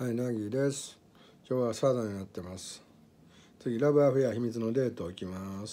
はい、ナギです。今日はサラダになってます。次、ラブアフェア秘密のデートいきます。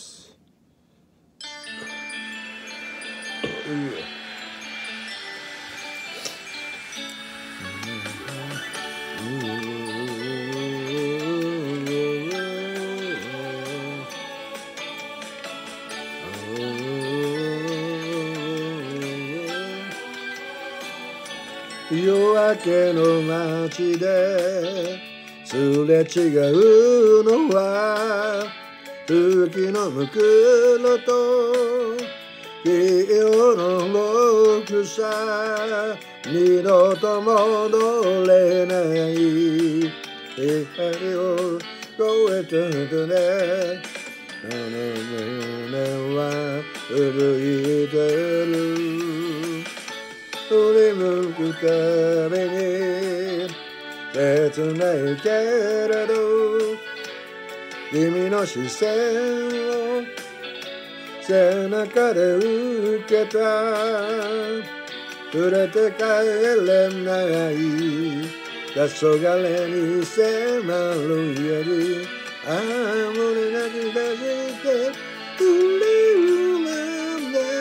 夜明けの街ですれ違うのは月のむくろと黄色の六さ二度と戻れない光を越えてねあの胸は震いてる振り向くたびに切ないけれど君の視線を背中で受けた触れて帰れない黄昏に迫るより胸がくだして振り向んで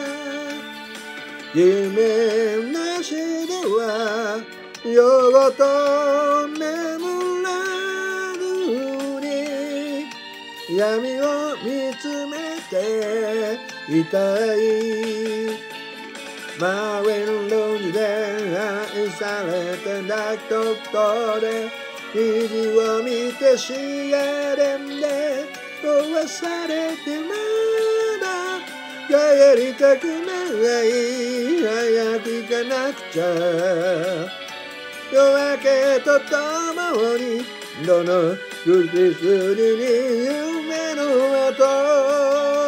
夢なしでは夜ごと眠らずに闇を見つめていたい真上の路地で愛されて抱くことで虹を見てシガレンで壊されてまだ帰りたくない早く行かなくちゃ夜明けとともにどの口筋に夢の跡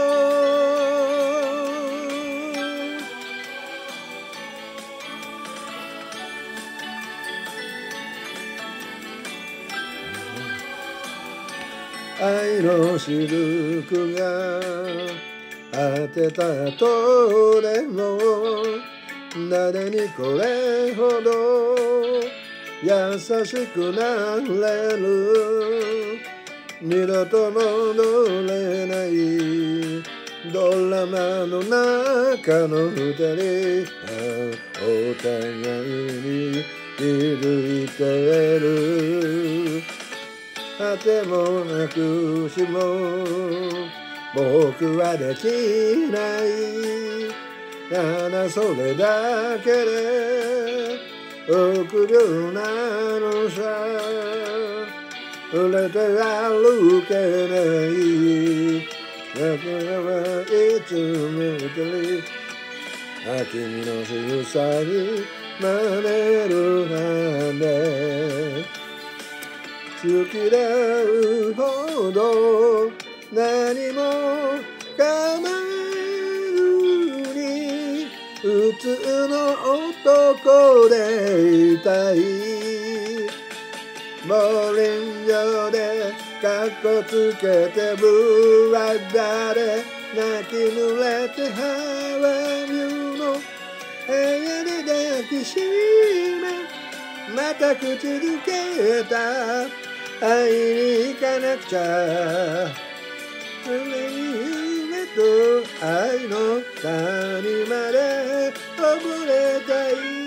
愛のしずくが当てた後でも誰にこれほど優しくなれる二度と戻れないドラマの中の二人お互いに気づいてる果てもなくしも僕はできないただそれだけで臆病なのさ触れて歩けないだからはいつ見てる君の仕草に真似るなんで好きでほど何も構えずに普通の男でいたいボーリングでカッコつけてブラダで泣き濡れてハワイの部屋で抱きしめまた口づけた会いに行かなくちゃ夢と愛の谷まで溺れたい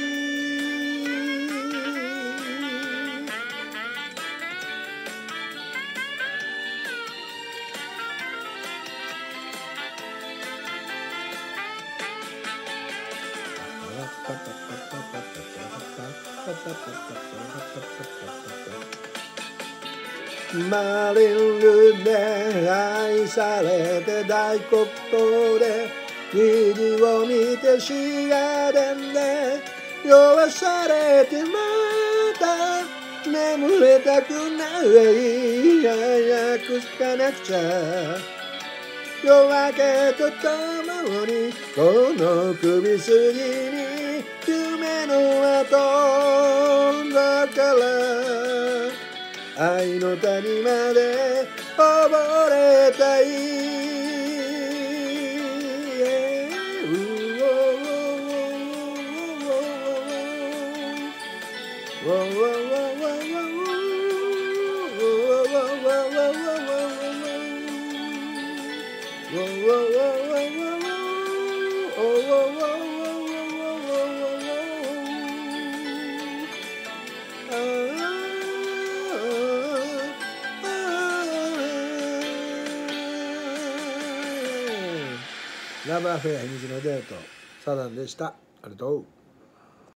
マリンルで愛されて大黒糖で虹を見てシガレンで酔されてまた眠れたくない早く着かなくちゃ夜明けとともにこの首筋に夢の跡だから愛の谷まで溺れたいラブアフェア秘密のデートサダンでした。ありがとう。